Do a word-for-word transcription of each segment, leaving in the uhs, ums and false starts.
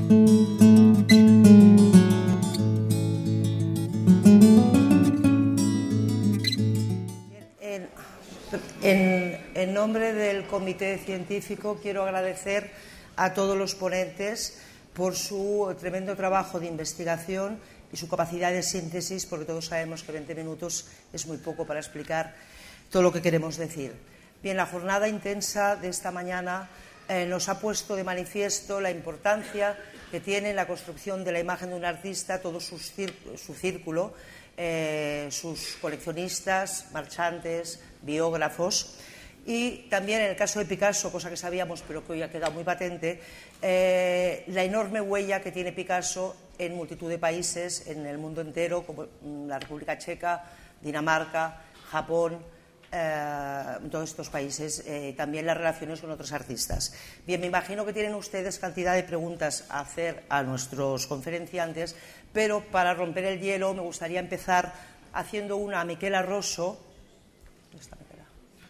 En, en nombre del comité científico quiero agradecer a todos los ponentes por su tremendo trabajo de investigación y su capacidad de síntesis, porque todos sabemos que veinte minutos es muy poco para explicar todo lo que queremos decir. Bien, la jornada intensa de esta mañana eh, nos ha puesto de manifiesto la importancia que tiene en la construcción de la imagen de un artista todo su, su círculo, eh, sus coleccionistas, marchantes, biógrafos, y también en el caso de Picasso, cosa que sabíamos pero que hoy ha quedado muy patente, eh, la enorme huella que tiene Picasso en multitud de países en el mundo entero, como la República Checa, Dinamarca, Japón, eh, todos estos países, eh, también las relaciones con otros artistas. Bien, me imagino que tienen ustedes cantidad de preguntas a hacer a nuestros conferenciantes, pero para romper el hielo me gustaría empezar haciendo una a Miquela Rosso. ¿Dónde está Miquela?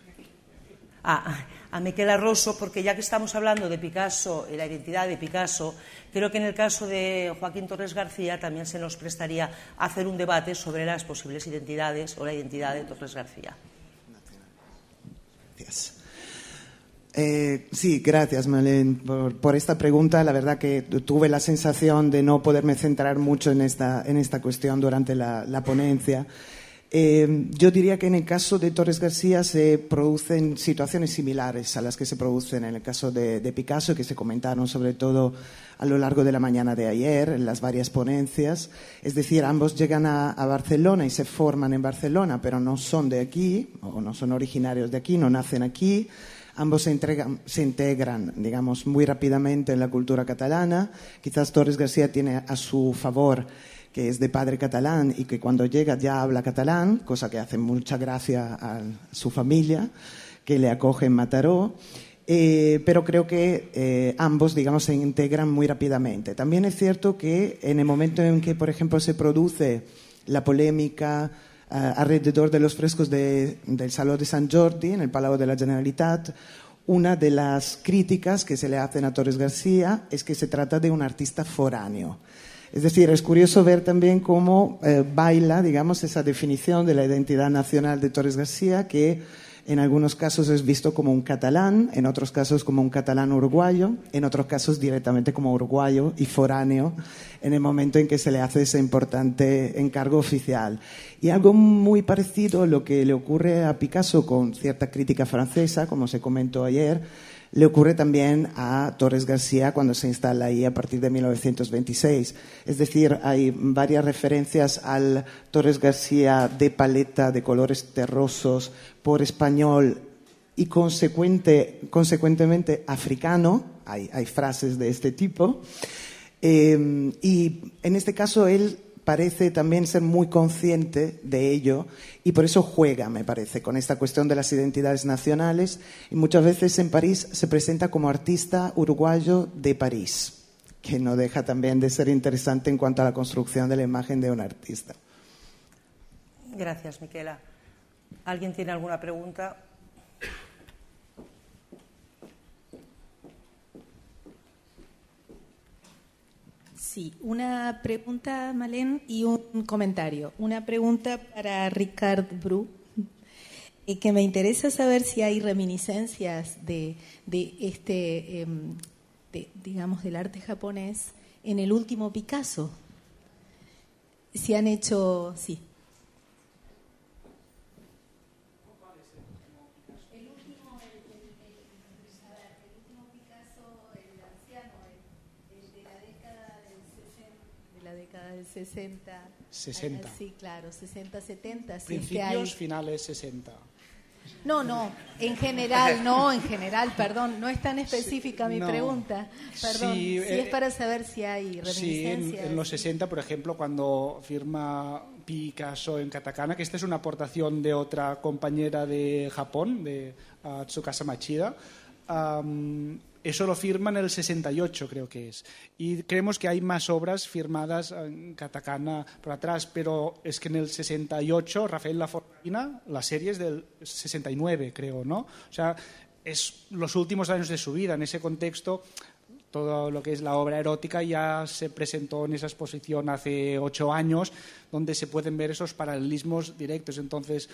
Ah, a Miquela Rosso, porque ya que estamos hablando de Picasso y la identidad de Picasso, creo que en el caso de Joaquín Torres García también se nos prestaría a hacer un debate sobre las posibles identidades o la identidad de Torres García. Gracias. Eh, sí, gracias, Malén, por, por esta pregunta. La verdad que tuve la sensación de no poderme centrar mucho en esta, en esta cuestión durante la, la ponencia. Eh, yo diría que en el caso de Torres García se producen situaciones similares a las que se producen en el caso de, de Picasso, que se comentaron sobre todo a lo largo de la mañana de ayer en las varias ponencias. Es decir, ambos llegan a, a Barcelona y se forman en Barcelona, pero no son de aquí, o no son originarios de aquí, no nacen aquí. Ambos se, entregan, se integran, digamos, muy rápidamente en la cultura catalana. Quizás Torres García tiene a su favor que es de padre catalán y que cuando llega ya habla catalán, cosa que hace mucha gracia a su familia, que le acoge en Mataró. Eh, pero creo que eh, ambos, digamos, se integran muy rápidamente. También es cierto que en el momento en que, por ejemplo, se produce la polémica uh, alrededor de los frescos de, del Saló de Sant Jordi, en el Palau de la Generalitat, una de las críticas que se le hacen a Torres García es que se trata de un artista foráneo. Es decir, es curioso ver también cómo eh, baila, digamos, esa definición de la identidad nacional de Torres García, que en algunos casos es visto como un catalán, en otros casos como un catalán uruguayo, en otros casos directamente como uruguayo y foráneo en el momento en que se le hace ese importante encargo oficial. Y algo muy parecido a lo que le ocurre a Picasso con cierta crítica francesa, como se comentó ayer, le ocurre también a Torres García cuando se instala ahí a partir de mil novecientos veintiséis. Es decir, hay varias referencias al Torres García de paleta, de colores terrosos, por español y consecuente, consecuentemente africano. Hay, hay frases de este tipo. Eh, y en este caso él parece también ser muy consciente de ello y por eso juega, me parece, con esta cuestión de las identidades nacionales, y muchas veces en París se presenta como artista uruguayo de París, que no deja también de ser interesante en cuanto a la construcción de la imagen de un artista. Gracias, Miquela. ¿Alguien tiene alguna pregunta? Sí, una pregunta, Malén, y un comentario. Una pregunta para Ricard Bru, eh, que me interesa saber si hay reminiscencias de, de este, eh, de, digamos, del arte japonés en el último Picasso. Si han hecho, sí. Del sesenta. sesenta. Sí, claro, sesenta, setenta. Si Principios, es que hay... finales sesenta. No, no, en general, no, en general, perdón, no es tan específica sí, mi no. pregunta. Perdón, sí, sí eh, es para saber si hay reminiscencias. Sí, en, en los sesenta, por ejemplo, cuando firma Picasso en katakana, que esta es una aportación de otra compañera de Japón, de uh, Tsukasa Machida, um, eso lo firma en el sesenta y ocho, creo que es. Y creemos que hay más obras firmadas en katakana por atrás, pero es que en el sesenta y ocho, Rafael Laforcina, la serie es del sesenta y nueve, creo, ¿no? O sea, es los últimos años de su vida. En ese contexto, todo lo que es la obra erótica ya se presentó en esa exposición hace ocho años, donde se pueden ver esos paralelismos directos. Entonces,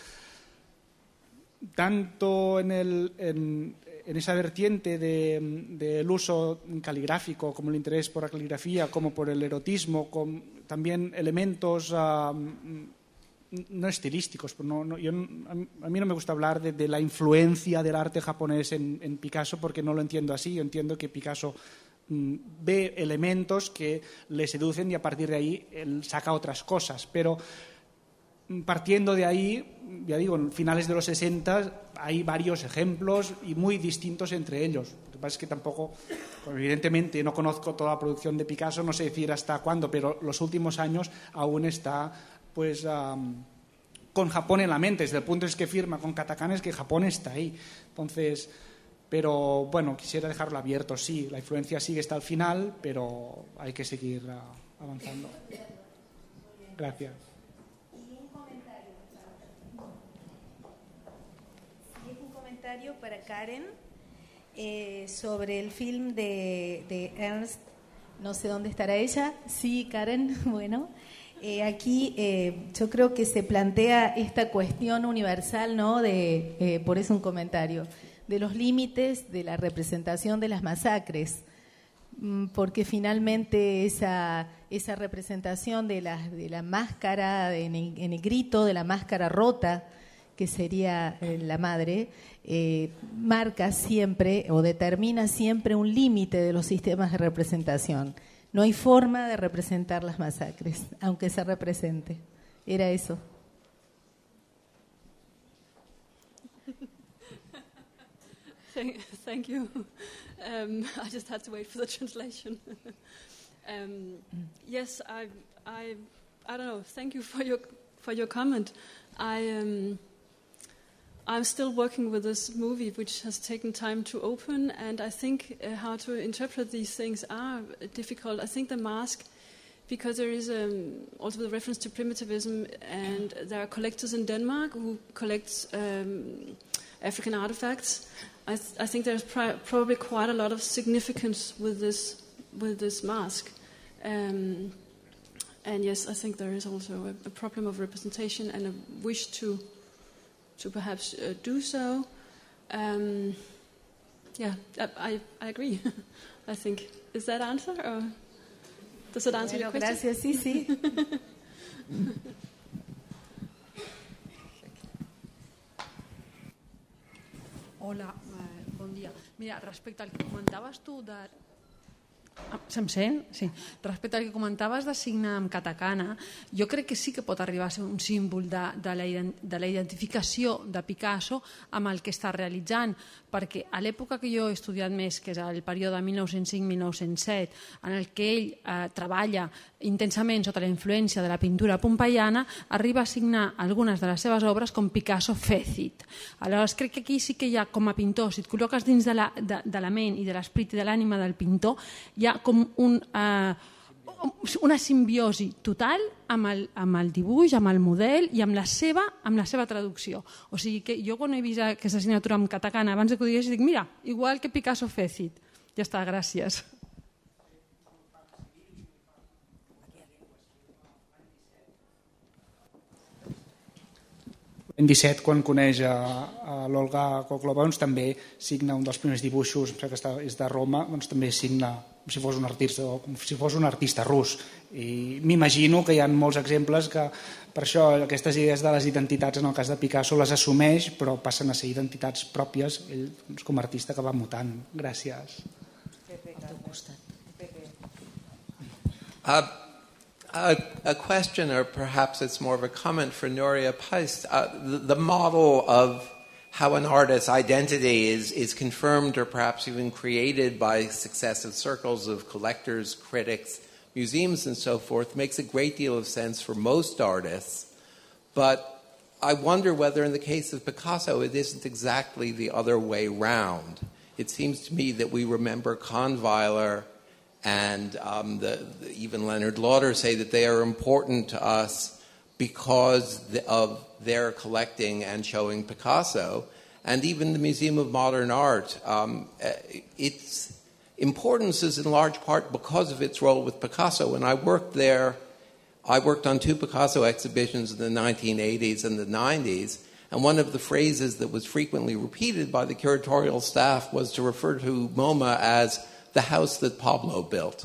tanto en, el, en, en esa vertiente del de, de uso caligráfico, como el interés por la caligrafía, como por el erotismo, con también elementos uh, no estilísticos. No, no, yo, a mí no me gusta hablar de, de la influencia del arte japonés en, en Picasso, porque no lo entiendo así. Yo entiendo que Picasso mm, ve elementos que le seducen y a partir de ahí él saca otras cosas. Pero partiendo de ahí, ya digo, en finales de los sesenta hay varios ejemplos y muy distintos entre ellos. Lo que pasa es que tampoco, evidentemente, no conozco toda la producción de Picasso, no sé decir hasta cuándo, pero los últimos años aún está, pues, um, con Japón en la mente. Desde el punto en que firma con katakana es que Japón está ahí. Entonces, pero bueno, quisiera dejarlo abierto. Sí, la influencia sigue hasta el final, pero hay que seguir uh, avanzando. Gracias. Para Karen eh, sobre el film de, de Ernst, no sé dónde estará ella. Sí, Karen, bueno, eh, aquí eh, yo creo que se plantea esta cuestión universal, ¿no? De, eh, por eso un comentario, de los límites de la representación de las masacres, porque finalmente esa, esa representación de la, de la máscara en, en negrito, de la máscara rota, que sería eh, la madre, eh, marca siempre o determina siempre un límite de los sistemas de representación. No hay forma de representar las masacres, aunque se represente. Era eso. Thank, thank you. Um, I just had to wait for the translation. um, yes, I, I, I don't know. Thank you for your for your comment. I. Um, I'm still working with this movie, which has taken time to open, and I think uh, how to interpret these things are difficult. I think the mask, because there is um, also the reference to primitivism, and there are collectors in Denmark who collect um, African artifacts. I, th- I think there's pri- probably quite a lot of significance with this with this mask. Um, and yes, I think there is also a, a problem of representation and a wish to to perhaps uh, do so. Um, yeah, I, I agree. I think. Is that answer, or does it answer bueno, your question? Gracias, sí, sí. Hola, eh, bon dia. Mira, respecte al que comentaves tu de... Ah, se'm sent? Sí. Respecte al que comentaves de signar amb katakana, jo crec que sí que pot arribar a ser un símbol de, de, la, de la identificació de Picasso amb el que està realitzant, perquè a l'època que jo he estudiat més, que és el període mil nou-cents cinc mil nou-cents set, en el que ell eh, treballa intensament sota la influència de la pintura pompeiana, arriba a signar algunes de les seves obres com Picasso Fecit. Aleshores, crec que aquí sí que hi ha, com a pintor, si et col·loques dins de la, de, de la ment i de l'esperit i de l'ànima del pintor, hi ha com un, eh, una simbiosi total amb el, amb el dibuix, amb el model i amb la seva, amb la seva traducció. O sigui que jo quan he vist aquesta assignatura amb katakana abans de que ho digués, dic, mira, igual que Picasso Fecit. Ja està, gràcies. En disset, quan coneix a, a l'Olga Koklova, doncs, també signa un dels primers dibuixos, que és de Roma, doncs, també signa com si fos un artista, com si fos un artista rus. I m'imagino que hi ha molts exemples que, per això, aquestes idees de les identitats, en el cas de Picasso, les assumeix, però passen a ser identitats pròpies, ell doncs, com a artista que va mutant. Gràcies. Uh, A, a question, or perhaps it's more of a comment for Nuria Peist. Uh, the, the model of how an artist's identity is, is confirmed or perhaps even created by successive circles of collectors, critics, museums, and so forth makes a great deal of sense for most artists. But I wonder whether in the case of Picasso it isn't exactly the other way round. It seems to me that we remember Kahnweiler and um, the, the, even Leonard Lauder say that they are important to us because the, of their collecting and showing Picasso. And even the Museum of Modern Art, um, it's, importance is in large part because of its role with Picasso. When I worked there, I worked on two Picasso exhibitions in the nineteen eighties and the nineties, and one of the phrases that was frequently repeated by the curatorial staff was to refer to MoMA as the house that Pablo built.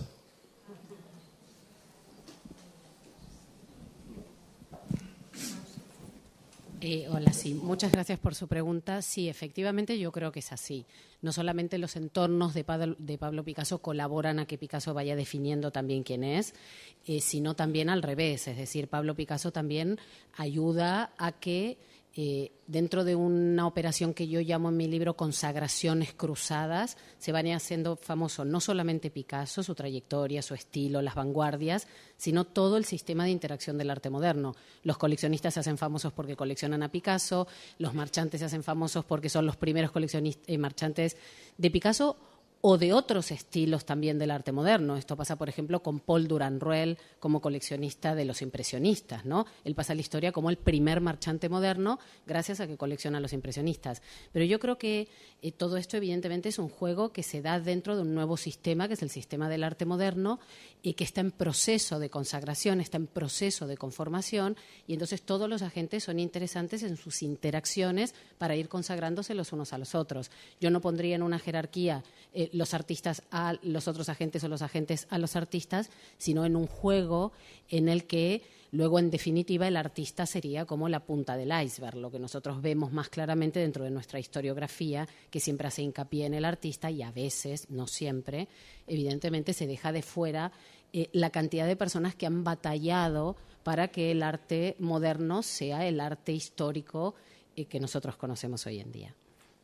Eh, hola, sí. Muchas gracias por su pregunta. Sí, efectivamente yo creo que es así. No solamente los entornos de Pablo, de Pablo Picasso colaboran a que Picasso vaya definiendo también quién es, eh, sino también al revés. Es decir, Pablo Picasso también ayuda a que eh, dentro de una operación que yo llamo en mi libro consagraciones cruzadas, se vaya haciendo famoso no solamente Picasso, su trayectoria, su estilo, las vanguardias, sino todo el sistema de interacción del arte moderno. Los coleccionistas se hacen famosos porque coleccionan a Picasso, los marchantes se hacen famosos porque son los primeros coleccionistas y marchantes de Picasso o de otros estilos también del arte moderno. Esto pasa, por ejemplo, con Paul Durand-Ruel como coleccionista de los impresionistas, ¿no? Él pasa a la historia como el primer marchante moderno gracias a que colecciona a los impresionistas. Pero yo creo que eh, todo esto evidentemente es un juego que se da dentro de un nuevo sistema, que es el sistema del arte moderno, y que está en proceso de consagración, está en proceso de conformación, y entonces todos los agentes son interesantes en sus interacciones para ir consagrándose los unos a los otros. Yo no pondría en una jerarquía eh, los artistas a los otros agentes o los agentes a los artistas, sino en un juego en el que luego, en definitiva, el artista sería como la punta del iceberg, lo que nosotros vemos más claramente dentro de nuestra historiografía, que siempre hace hincapié en el artista y a veces, no siempre, evidentemente se deja de fuera eh, la cantidad de personas que han batallado para que el arte moderno sea el arte histórico eh, que nosotros conocemos hoy en día.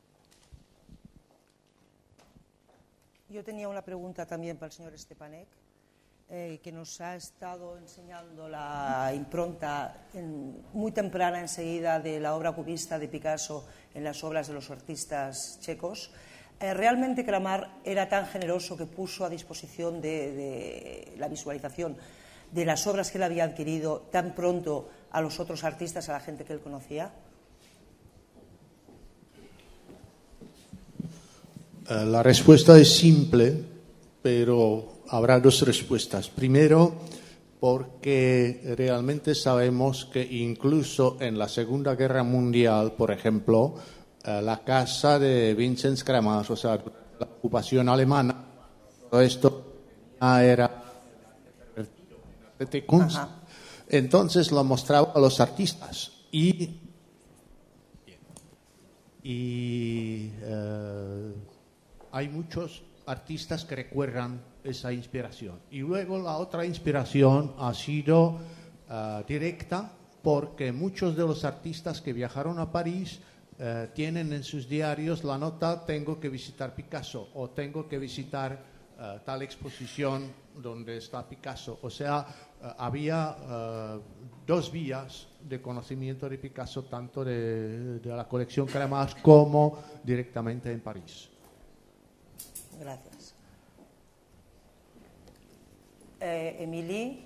Yo tenía una pregunta también para el señor Stepanek, eh, que nos ha estado enseñando la impronta en, muy temprana enseguida de la obra cubista de Picasso en las obras de los artistas checos. Eh, realmente Kramar era tan generoso que puso a disposición de, de la visualización de las obras que él había adquirido tan pronto a los otros artistas, a la gente que él conocía. La respuesta es simple, pero habrá dos respuestas. Primero, porque realmente sabemos que incluso en la Segunda Guerra Mundial, por ejemplo, la casa de Vincent Kramar, o sea, la ocupación alemana, todo esto era de Kunst. Entonces lo mostraba a los artistas y, y uh, hay muchos artistas que recuerdan esa inspiración. Y luego la otra inspiración ha sido uh, directa, porque muchos de los artistas que viajaron a París uh, tienen en sus diarios la nota tengo que visitar Picasso o tengo que visitar uh, tal exposición donde está Picasso. O sea, uh, había uh, dos vías de conocimiento de Picasso, tanto de, de la colección Kramar como directamente en París. Gracias. Eh, Émilie.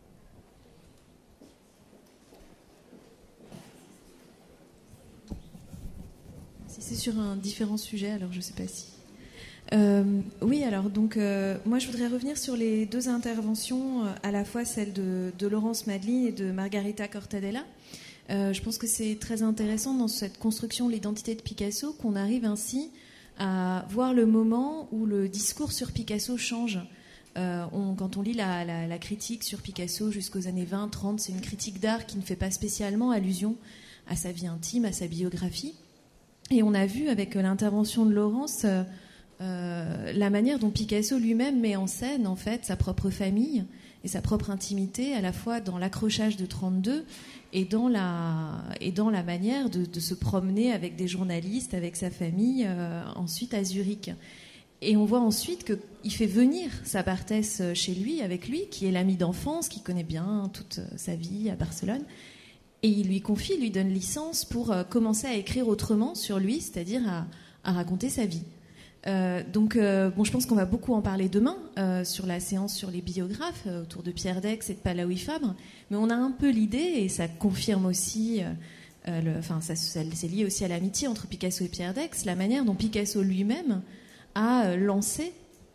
Si c'est sur un différent sujet, alors je ne sais pas si. Euh, oui, alors donc euh, moi je voudrais revenir sur les deux interventions, euh, à la fois celle de, de Laurence Madly et de Margarita Cortadella. Euh, je pense que c'est très intéressant dans cette construction de l'identité de Picasso qu'on arrive ainsi à voir le moment où le discours sur Picasso change. Euh, on, quand on lit la, la, la critique sur Picasso jusqu'aux années vingt, trente, c'est une critique d'art qui ne fait pas spécialement allusion à sa vie intime, à sa biographie. Et on a vu avec l'intervention de Laurence euh, euh, la manière dont Picasso lui-même met en scène en fait sa propre famille et sa propre intimité, à la fois dans l'accrochage de trente-deux et dans la, et dans la manière de, de se promener avec des journalistes, avec sa famille, euh, ensuite à Zurich. Et on voit ensuite qu'il fait venir sa Barthès chez lui, avec lui, qui est l'ami d'enfance, qui connaît bien toute sa vie à Barcelone. Et il lui confie, il lui donne licence pour euh, commencer à écrire autrement sur lui, c'est-à-dire à, à raconter sa vie. Euh, donc, euh, bon, je pense qu'on va beaucoup en parler demain euh, sur la séance sur les biographes euh, autour de Pierre Daix et de Palaoui Fabre. Mais on a un peu l'idée, et ça confirme aussi, euh, le, enfin, ça, ça, c'est lié aussi à l'amitié entre Picasso et Pierre Daix, la manière dont Picasso lui-même a euh, lancé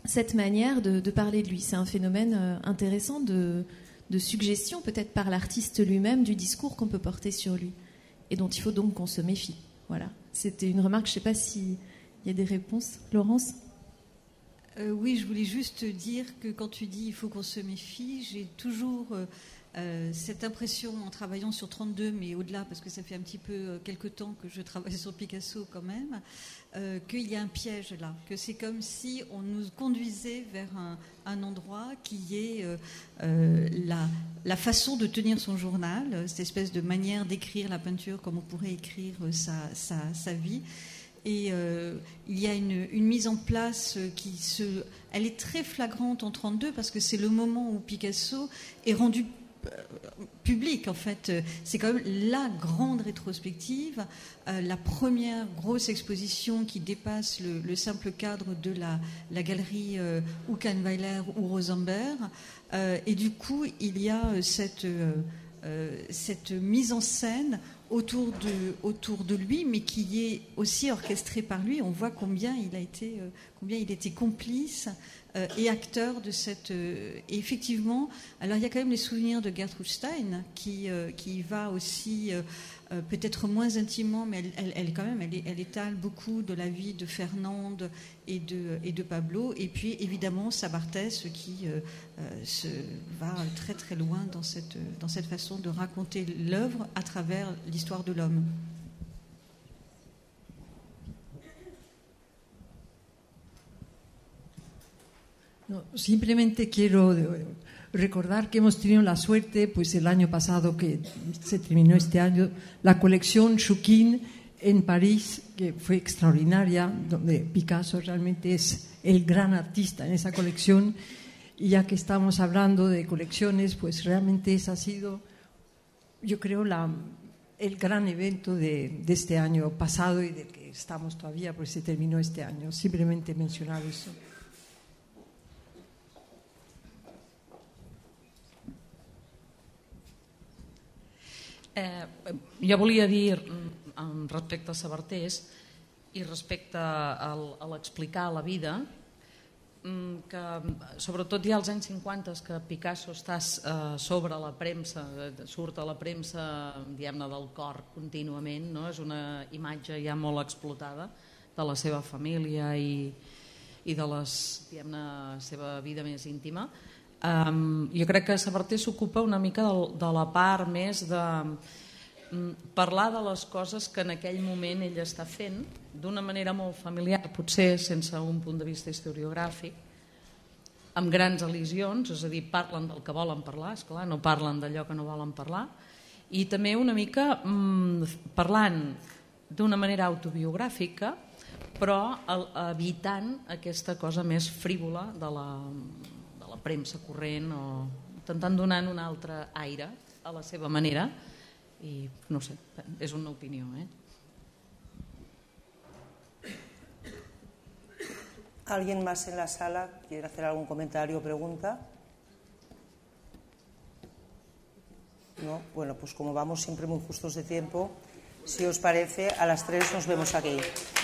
cette manière de, de parler de lui. C'est un phénomène euh, intéressant de, de suggestion, peut-être par l'artiste lui-même, du discours qu'on peut porter sur lui, et dont il faut donc qu'on se méfie. Voilà. C'était une remarque, je ne sais pas s'il y a des réponses. Laurence ? euh, Oui, je voulais juste dire que quand tu dis il faut qu'on se méfie, j'ai toujours euh, euh, cette impression en travaillant sur trente-deux, mais au-delà, parce que ça fait un petit peu euh, quelque temps que je travaille sur Picasso quand même, euh, qu'il y a un piège là, que c'est comme si on nous conduisait vers un, un endroit qui est euh, euh, la, la façon de tenir son journal, cette espèce de manière d'écrire la peinture comme on pourrait écrire sa, sa, sa vie. Et euh, il y a une, une mise en place qui se... Elle est très flagrante en trente-deux parce que c'est le moment où Picasso est rendu public, en fait. C'est quand même la grande rétrospective, euh, la première grosse exposition qui dépasse le, le simple cadre de la, la galerie euh, ou Kahnweiler ou Rosenberg. Euh, et du coup, il y a cette, euh, euh, cette mise en scène autour de, autour de lui, mais qui est aussi orchestrée par lui. On voit combien il a été, euh, combien il était complice euh, et acteur de cette... Euh, et effectivement, alors il y a quand même les souvenirs de Gertrude Stein, qui, euh, qui va aussi, euh, euh, peut-être moins intimement, mais elle, elle, elle quand même, elle, elle étale beaucoup de la vie de Fernande et de, et de Pablo, et puis évidemment Sabartès, qui euh, euh, se, va très très loin dans cette, dans cette façon de raconter l'œuvre à travers l'histoire de l'homme. No, simplemente quiero recordar que hemos tenido la suerte, pues el año pasado que se terminó este año, la colección Chouquin en París, que fue extraordinaria, donde Picasso realmente es el gran artista en esa colección. Y ya que estamos hablando de colecciones, pues realmente ese ha sido, yo creo, la, el gran evento de, de este año pasado y de que estamos todavía, pues se terminó este año. Simplemente mencionar eso. Eh, jo volia dir respecte a Sabartés i respecte a l'explicar la vida, que sobretot ja als anys cinquanta que Picasso està sobre la premsa, surt a la premsa, diguem-ne, del cor contínuament, no? És una imatge ja molt explotada de la seva família i, i de la seva vida més íntima. Um, jo crec que Sabartés s'ocupa una mica de, de la part més de um, parlar de les coses que en aquell moment ell està fent d'una manera molt familiar, potser sense un punt de vista historiogràfic, amb grans elisions, és a dir, parlen del que volen parlar, esclar, no parlen d'allò que no volen parlar, i també una mica um, parlant d'una manera autobiogràfica, però evitant aquesta cosa més frívola de la la premsa corrent, o intentant donar un altre aire a la seva manera, i no sé, és una opinió. ¿eh? ¿Alguien más en la sala quiere hacer algún comentario o pregunta? No, bueno, pues como vamos siempre muy justos de tiempo, si os parece, a las tres nos vemos aquí.